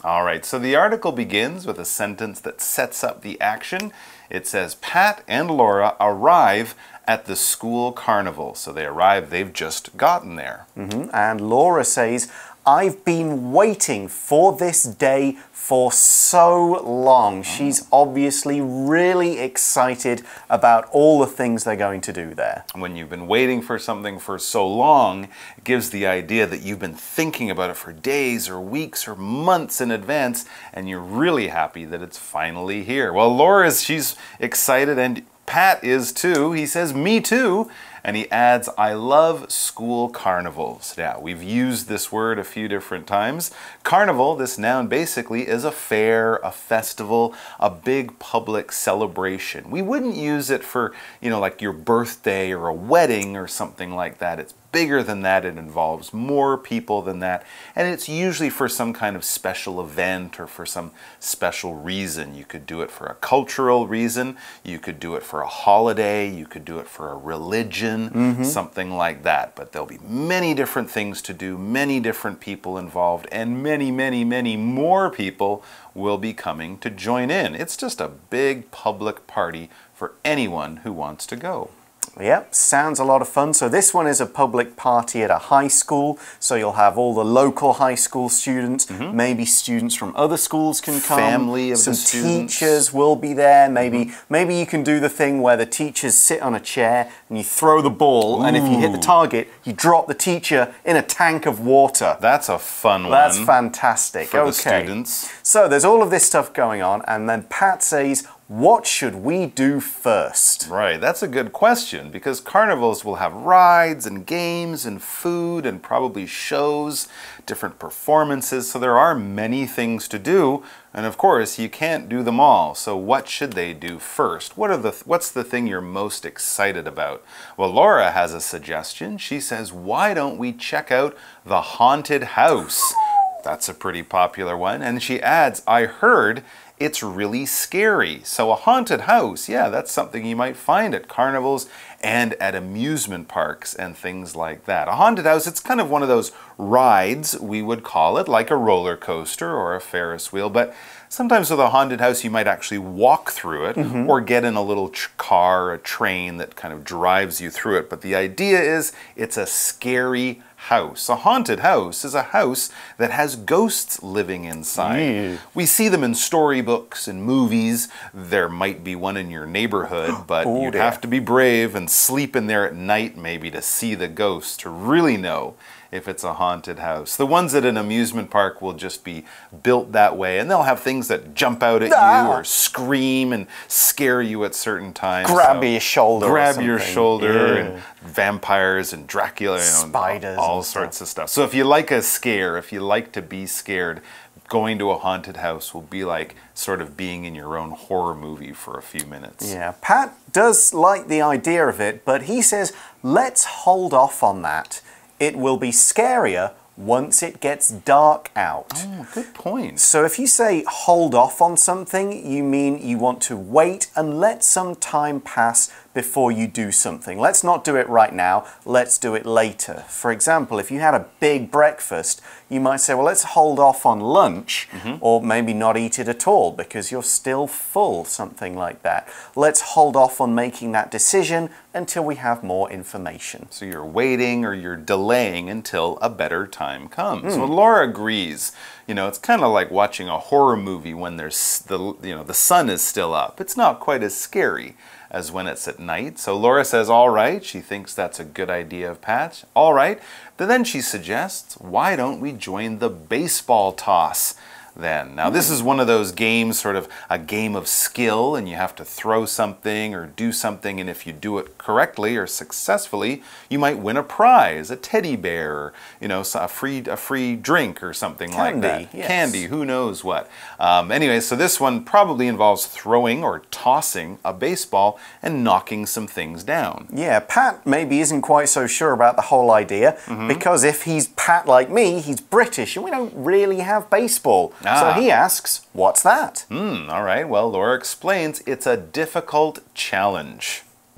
All right, so the article begins with a sentence that sets up the action. It says, Pat and Laura arrive at the school carnival. So they arrive, they've just gotten there. And Laura says, I've been waiting for this day for so long. She's obviously really excited about all the things they're going to do there. When you've been waiting for something for so long, it gives the idea that you've been thinking about it for days or weeks or months in advance, and you're really happy that it's finally here. Well, she's excited, and Pat is too. He says, me too. And he adds, I love school carnivals. Yeah, we've used this word a few different times. Carnival, this noun basically is a fair, a festival, a big public celebration. We wouldn't use it for, like your birthday or a wedding or something like that. It's bigger than that. It involves more people than that. And it's usually for some kind of special event or for some special reason. You could do it for a cultural reason. You could do it for a holiday. You could do it for a religion, something like that. But there'll be many different things to do, many different people involved, and many, many, many more people will be coming to join in. It's just a big public party for anyone who wants to go. Yep, sounds a lot of fun. So this one is a public party at a high school. So you'll have all the local high school students. Maybe students from other schools can come. Family of some the students. teachers will be there. Maybe you can do the thing where the teachers sit on a chair and you throw the ball, and if you hit the target, you drop the teacher in a tank of water. That's a fun one. That's fantastic. For the students. So there's all of this stuff going on, and then Pat says, what should we do first? Right, that's a good question, because carnivals will have rides and games and food and probably shows, different performances, so there are many things to do, and of course you can't do them all. So what should they do first? What's the thing you're most excited about? Well, Laura has a suggestion. She says, why don't we check out the haunted house? That's a pretty popular one. And she adds, I heard it's really scary. So a haunted house, yeah, that's something you might find at carnivals and at amusement parks and things like that. A haunted house, it's kind of one of those rides, we would call it, like a roller coaster or a Ferris wheel, but sometimes with a haunted house you might actually walk through it or get in a little car, a train that kind of drives you through it. But the idea is it's a scary house. A haunted house is a house that has ghosts living inside. We see them in storybooks and movies. There might be one in your neighborhood, but you'd have to be brave and sleep in there at night maybe to see the ghosts, to really know if it's a haunted house. The ones at an amusement park will just be built that way, and they'll have things that jump out at you or scream and scare you at certain times. Grab your shoulder. Grab your shoulder, and vampires and Dracula, spiders, all sorts of stuff. So if you like a scare, if you like to be scared, going to a haunted house will be like sort of being in your own horror movie for a few minutes. Yeah, Pat does like the idea of it, but he says, let's hold off on that. It will be scarier once it gets dark out. Oh, good point. So if you say hold off on something, you mean you want to wait and let some time pass before you do something. Let's not do it right now, let's do it later. For example, if you had a big breakfast, you might say, well, let's hold off on lunch, or maybe not eat it at all because you're still full, something like that. Let's hold off on making that decision until we have more information. So you're waiting or you're delaying until a better time comes. Well, Laura agrees. It's kind of like watching a horror movie when there's the sun is still up. It's not quite as scary as when it's at night. So Laura says, all right. She thinks that's a good idea of Pat. All right. But then she suggests, why don't we join the baseball toss then? Now this is one of those games, sort of a game of skill, and you have to throw something or do something, and if you do it correctly or successfully, you might win a prize, a teddy bear, or, a free drink or something like that. Yes. Candy, who knows what. Anyway, so this one probably involves throwing or tossing a baseball and knocking some things down. Yeah, Pat maybe isn't quite so sure about the whole idea, because if he's Pat like me, he's British, and we don't really have baseball. So he asks, what's that? All right, well, Laura explains it's a difficult challenge.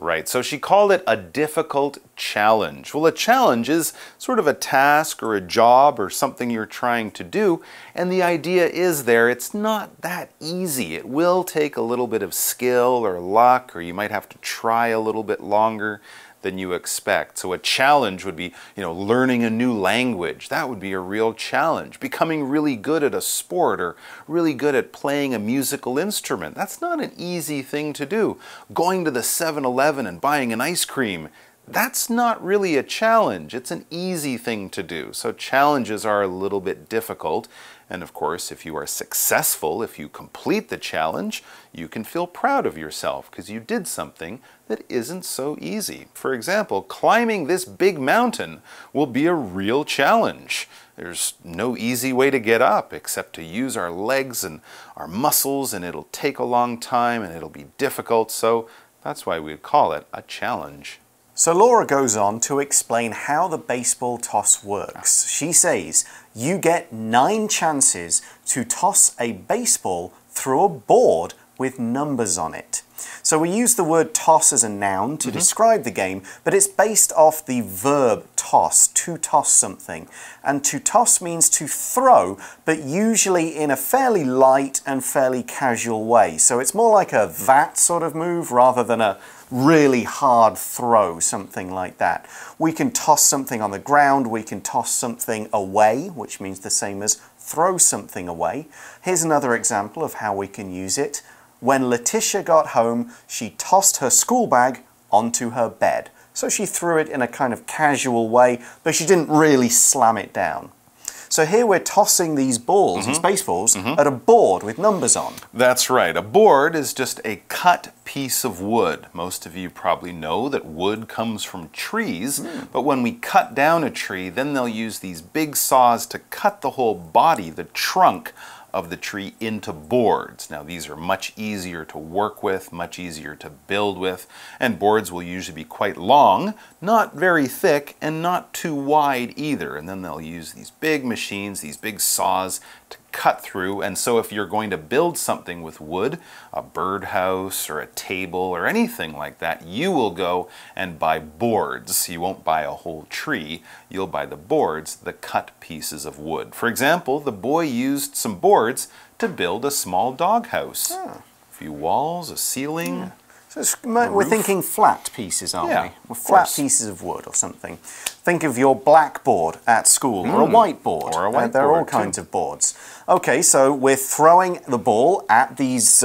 Right, so she called it a difficult challenge. Well, a challenge is sort of a task or a job or something you're trying to do, and the idea is there, it's not that easy. It will take a little bit of skill or luck, or you might have to try a little bit longer than you expect. So a challenge would be, learning a new language. That would be a real challenge. Becoming really good at a sport or really good at playing a musical instrument. That's not an easy thing to do. Going to the 7-Eleven and buying an ice cream. That's not really a challenge. It's an easy thing to do. So challenges are a little bit difficult. And of course, if you are successful, if you complete the challenge, you can feel proud of yourself because you did something that isn't so easy. For example, climbing this big mountain will be a real challenge. There's no easy way to get up except to use our legs and our muscles, and it'll take a long time and it'll be difficult. So that's why we call it a challenge. So Laura goes on to explain how the baseball toss works. She says, you get 9 chances to toss a baseball through a board with numbers on it. So we use the word toss as a noun to describe the game, but it's based off the verb toss, to toss something. And to toss means to throw, but usually in a fairly light and fairly casual way. So it's more like a that sort of move rather than a really hard throw, something like that. We can toss something on the ground, we can toss something away, which means the same as throw something away. Here's another example of how we can use it. When Letitia got home, she tossed her school bag onto her bed. So she threw it in a kind of casual way, but she didn't really slam it down. So here we're tossing these balls, these baseballs, at a board with numbers on. That's right. A board is just a cut piece of wood. Most of you probably know that wood comes from trees, but when we cut down a tree, then they'll use these big saws to cut the whole body, the trunk of the tree, into boards. Now these are much easier to work with, much easier to build with, and boards will usually be quite long, not very thick, and not too wide either. And then they'll use these big machines, these big saws to cut through. And so if you're going to build something with wood, a birdhouse or a table or anything like that, you will go and buy boards. You won't buy a whole tree, you'll buy the boards, the cut pieces of wood. For example, the boy used some boards to build a small doghouse. A few walls, a ceiling. So we're thinking flat pieces, aren't we? We're flat pieces of wood or something. Think of your blackboard at school, or a whiteboard. Or a whiteboard, there are all kinds of boards. Okay, so we're throwing the ball at these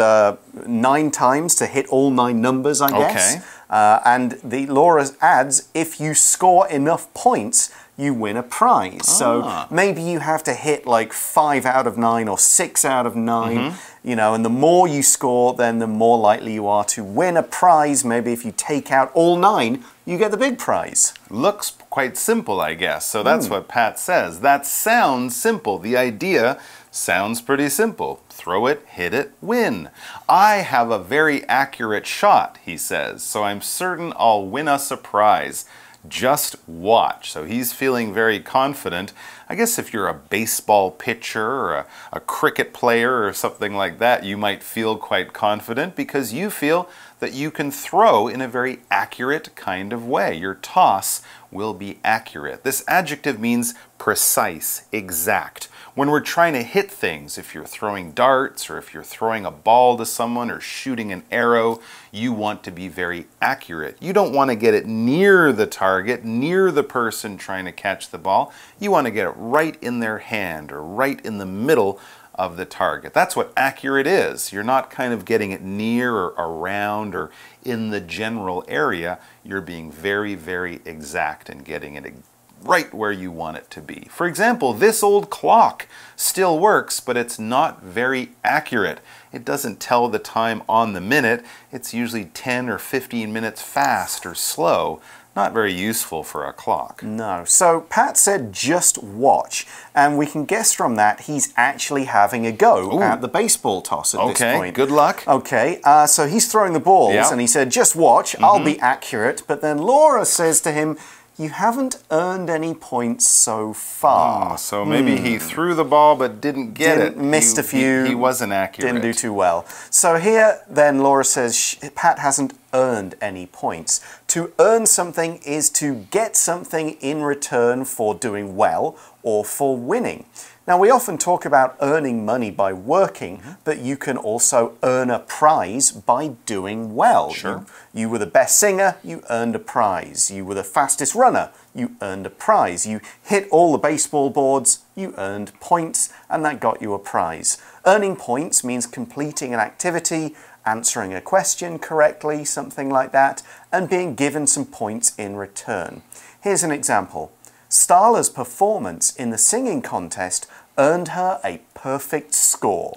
9 times to hit all 9 numbers, I guess. Okay. And Laura adds, if you score enough points, you win a prize. So maybe you have to hit like 5 out of 9 or 6 out of 9, and the more you score, then the more likely you are to win a prize. Maybe if you take out all 9, you get the big prize. Looks quite simple, I guess. So that's what Pat says. That sounds simple. The idea sounds pretty simple. Throw it, hit it, win. I have a very accurate shot, he says, so I'm certain I'll win us a prize. Just watch. So he's feeling very confident. I guess if you're a baseball pitcher or a cricket player or something like that, you might feel quite confident because you feel that you can throw in a very accurate kind of way. Your toss will be accurate. This adjective means precise, exact. When we're trying to hit things, if you're throwing darts or if you're throwing a ball to someone or shooting an arrow, you want to be very accurate. You don't want to get it near the target, near the person trying to catch the ball. You want to get it right in their hand or right in the middle of the target. That's what accurate is. You're not kind of getting it near or around or in the general area. You're being very, very exact and getting it right where you want it to be. For example, this old clock still works, but it's not very accurate. It doesn't tell the time on the minute. It's usually 10 or 15 minutes fast or slow. Not very useful for a clock. No. So Pat said just watch, and we can guess from that he's actually having a go at the baseball toss at this point. Okay, good luck. Okay, so he's throwing the balls, and he said just watch, I'll be accurate, but then Laura says to him, you haven't earned any points so far. So maybe he threw the ball but didn't get it. Missed a few. He wasn't accurate. Didn't do too well. So here then Laura says Pat hasn't earned any points. To earn something is to get something in return for doing well or for winning. Now, we often talk about earning money by working, but you can also earn a prize by doing well. Sure. You were the best singer, you earned a prize. You were the fastest runner, you earned a prize. You hit all the baseball boards, you earned points, and that got you a prize. Earning points means completing an activity, answering a question correctly, something like that, and being given some points in return. Here's an example. Starla's performance in the singing contest earned her a perfect score.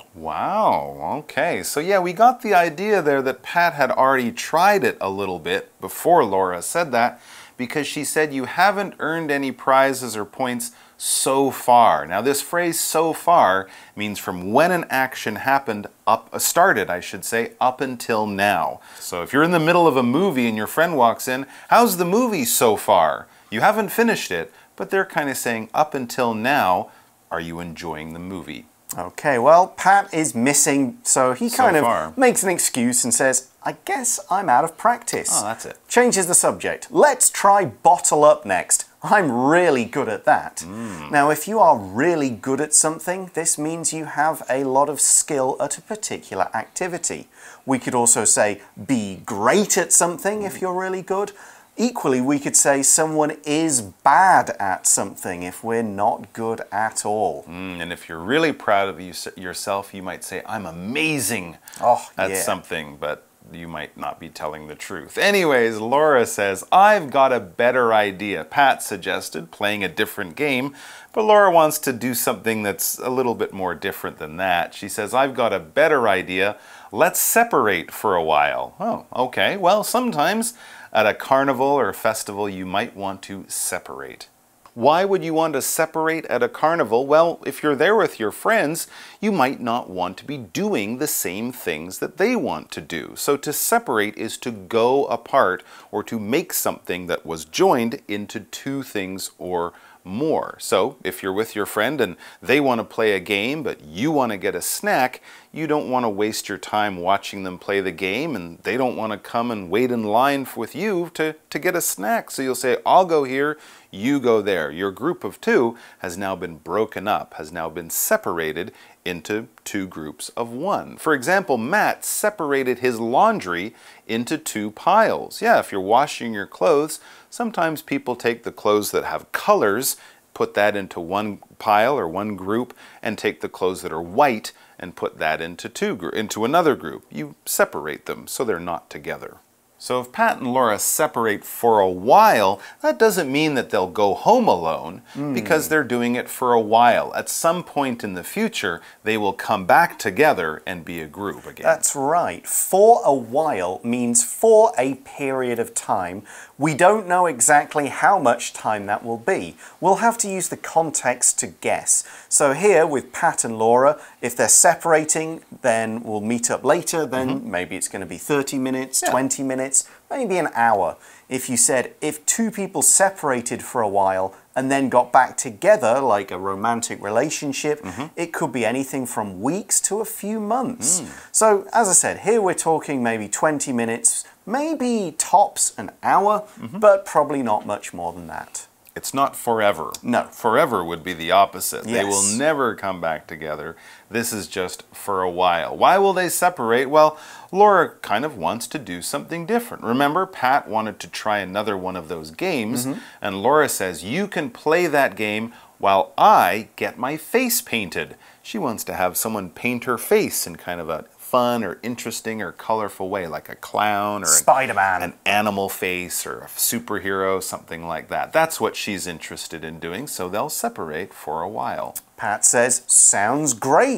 Wow, okay. So yeah, we got the idea there that Pat had already tried it a little bit before Laura said that, because she said you haven't earned any prizes or points so far. Now this phrase so far means from when an action happened started, I should say, up until now. So if you're in the middle of a movie and your friend walks in, how's the movie so far? You haven't finished it, but they're kind of saying up until now, are you enjoying the movie? Okay, well, Pat is missing, so he kind of makes an excuse and says, I guess I'm out of practice. Oh, that's it. Changes the subject. Let's try bottle up next. I'm really good at that. Now, if you are really good at something, this means you have a lot of skill at a particular activity. We could also say be great at something if you're really good. Equally, we could say someone is bad at something if we're not good at all. And if you're really proud of yourself, you might say, I'm amazing at something, but you might not be telling the truth. Anyways, Laura says, I've got a better idea. Pat suggested playing a different game, but Laura wants to do something that's a little bit more different than that. She says, I've got a better idea. Let's separate for a while. Oh, okay. Well, sometimes at a carnival or a festival, you might want to separate. Why would you want to separate at a carnival? Well, if you're there with your friends, you might not want to be doing the same things that they want to do. So to separate is to go apart or to make something that was joined into two things or more. So if you're with your friend and they want to play a game but you want to get a snack, you don't want to waste your time watching them play the game, and they don't want to come and wait in line with you to get a snack. So you'll say, I'll go here, you go there. Your group of two has now been broken up, has now been separated into two groups of one. For example, Matt separated his laundry into two piles. Yeah, if you're washing your clothes, sometimes people take the clothes that have colors, put that into one pile or one group, and take the clothes that are white and put that into another group. You separate them so they're not together. So if Pat and Laura separate for a while, that doesn't mean that they'll go home alone, because they're doing it for a while. At some point in the future, they will come back together and be a group again. That's right. For a while means for a period of time. We don't know exactly how much time that will be. We'll have to use the context to guess. So here with Pat and Laura, if they're separating, then we'll meet up later. Then maybe it's going to be 30 minutes, 20 minutes, maybe an hour. If you said, if two people separated for a while and then got back together, like a romantic relationship, it could be anything from weeks to a few months. So, as I said, here we're talking maybe 20 minutes, maybe tops an hour, but probably not much more than that. It's not forever. No. Forever would be the opposite. Yes. They will never come back together. This is just for a while. Why will they separate? Well, Laura kind of wants to do something different. Remember, Pat wanted to try another one of those games, and Laura says, you can play that game while I get my face painted. She wants to have someone paint her face in kind of a fun or interesting or colorful way, like a clown or Spider-Man, an animal face or a superhero, something like that. That's what she's interested in doing, so they'll separate for a while. Pat says, sounds great.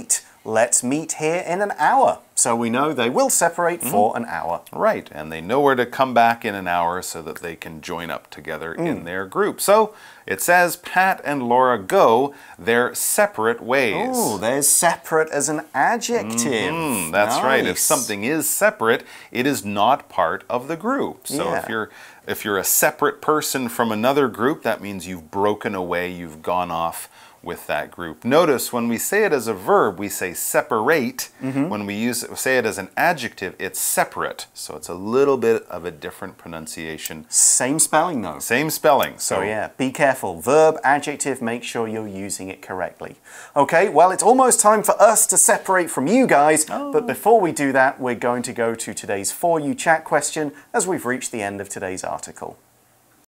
let's meet here in an hour. So we know they will separate for an hour. Right, and they know where to come back in an hour so that they can join up together in their group. So it says Pat and Laura go their separate ways. Oh, there's separate as an adjective. That's right. If Nice. something is separate, it is not part of the group. So Yeah. if you're a separate person from another group, that means you've broken away, you've gone off with that group. Notice when we say it as a verb, we say separate. When we say it as an adjective, it's separate. So it's a little bit of a different pronunciation. Same spelling though. Same spelling. So yeah, be careful. Verb, adjective, make sure you're using it correctly. Okay, well, it's almost time for us to separate from you guys. But before we do that, we're going to go to today's For You Chat question as we've reached the end of today's article.